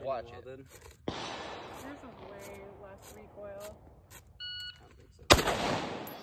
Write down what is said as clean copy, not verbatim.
Watch it. Then. There's a way less recoil. I don't think so.